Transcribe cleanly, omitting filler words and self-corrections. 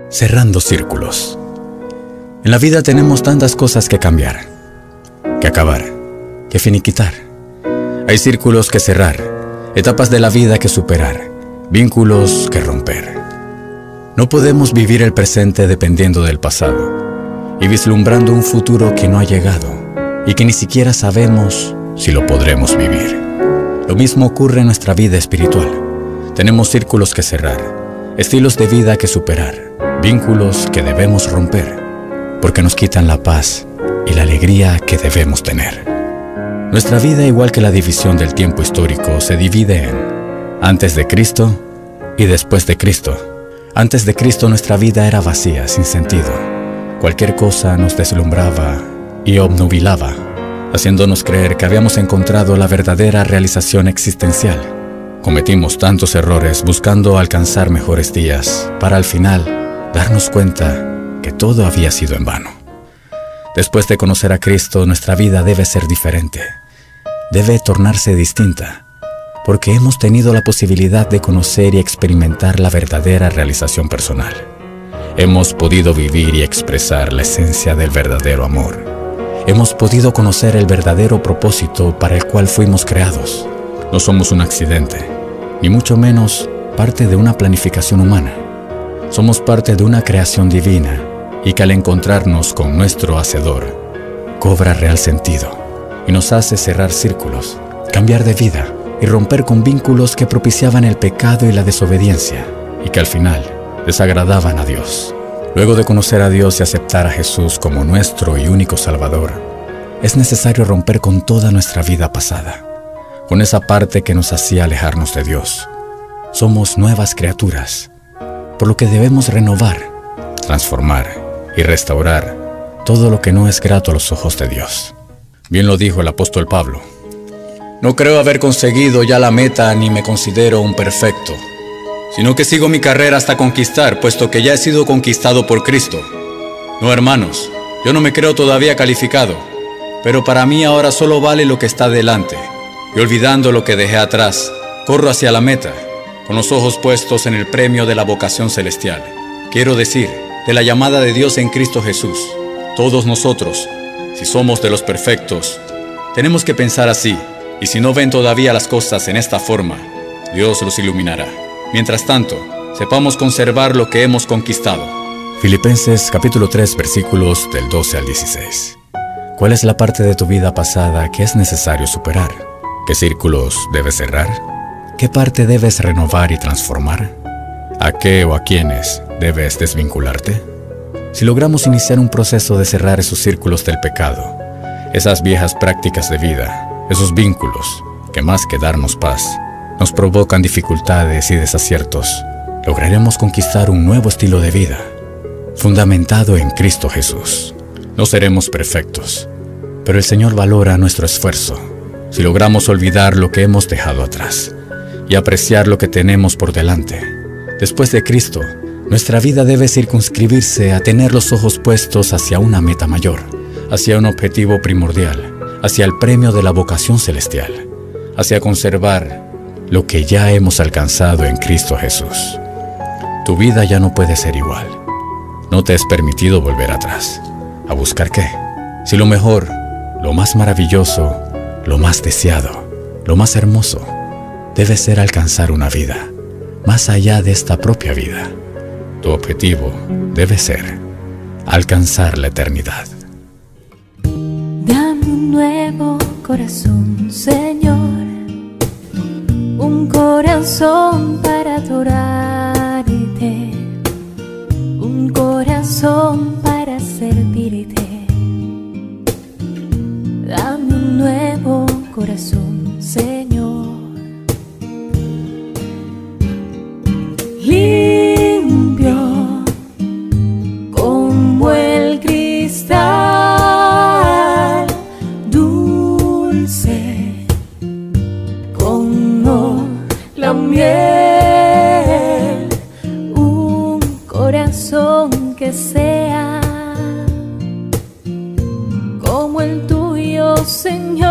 Cerrando círculos. En la vida tenemos tantas cosas que cambiar, que acabar, que finiquitar. Hay círculos que cerrar, etapas de la vida que superar, vínculos que romper. No podemos vivir el presente dependiendo del pasado y vislumbrando un futuro que no ha llegado y que ni siquiera sabemos si lo podremos vivir. Lo mismo ocurre en nuestra vida espiritual. Tenemos círculos que cerrar, estilos de vida que superar, vínculos que debemos romper, porque nos quitan la paz y la alegría que debemos tener. Nuestra vida, igual que la división del tiempo histórico, se divide en antes de Cristo y después de Cristo. Antes de Cristo nuestra vida era vacía, sin sentido. Cualquier cosa nos deslumbraba y obnubilaba, haciéndonos creer que habíamos encontrado la verdadera realización existencial. Cometimos tantos errores buscando alcanzar mejores días, para al final darnos cuenta que todo había sido en vano. Después de conocer a Cristo, nuestra vida debe ser diferente. Debe tornarse distinta, porque hemos tenido la posibilidad de conocer y experimentar la verdadera realización personal. Hemos podido vivir y expresar la esencia del verdadero amor. Hemos podido conocer el verdadero propósito para el cual fuimos creados. No somos un accidente, ni mucho menos parte de una planificación humana. Somos parte de una creación divina y que al encontrarnos con nuestro Hacedor, cobra real sentido y nos hace cerrar círculos, cambiar de vida y romper con vínculos que propiciaban el pecado y la desobediencia y que al final desagradaban a Dios. Luego de conocer a Dios y aceptar a Jesús como nuestro y único Salvador, es necesario romper con toda nuestra vida pasada, con esa parte que nos hacía alejarnos de Dios. Somos nuevas criaturas, por lo que debemos renovar, transformar y restaurar todo lo que no es grato a los ojos de Dios. Bien lo dijo el apóstol Pablo: no creo haber conseguido ya la meta ni me considero un perfecto, sino que sigo mi carrera hasta conquistar, puesto que ya he sido conquistado por Cristo. No, hermanos, yo no me creo todavía calificado, pero para mí ahora solo vale lo que está delante, y olvidando lo que dejé atrás, corro hacia la meta, con los ojos puestos en el premio de la vocación celestial. Quiero decir, de la llamada de Dios en Cristo Jesús. Todos nosotros, si somos de los perfectos, tenemos que pensar así, y si no ven todavía las cosas en esta forma, Dios los iluminará. Mientras tanto, sepamos conservar lo que hemos conquistado. Filipenses capítulo 3, versículos del 12 al 16. ¿Cuál es la parte de tu vida pasada que es necesario superar? ¿Qué círculos debes cerrar? ¿Qué parte debes renovar y transformar? ¿A qué o a quiénes debes desvincularte? Si logramos iniciar un proceso de cerrar esos círculos del pecado, esas viejas prácticas de vida, esos vínculos que más que darnos paz, nos provocan dificultades y desaciertos, lograremos conquistar un nuevo estilo de vida, fundamentado en Cristo Jesús. No seremos perfectos, pero el Señor valora nuestro esfuerzo si logramos olvidar lo que hemos dejado atrás y apreciar lo que tenemos por delante. Después de Cristo, nuestra vida debe circunscribirse a tener los ojos puestos hacia una meta mayor, hacia un objetivo primordial, hacia el premio de la vocación celestial, hacia conservar lo que ya hemos alcanzado en Cristo Jesús. Tu vida ya no puede ser igual. No te es permitido volver atrás. ¿A buscar qué? Si lo mejor, lo más maravilloso, lo más deseado, lo más hermoso, debe ser alcanzar una vida más allá de esta propia vida. Tu objetivo debe ser alcanzar la eternidad. Dame un nuevo corazón, Señor, un corazón para adorarte, un corazón para servirte. Dame un nuevo corazón, Señor, limpio como el cristal, dulce como la miel, un corazón que sea como el tuyo, Señor.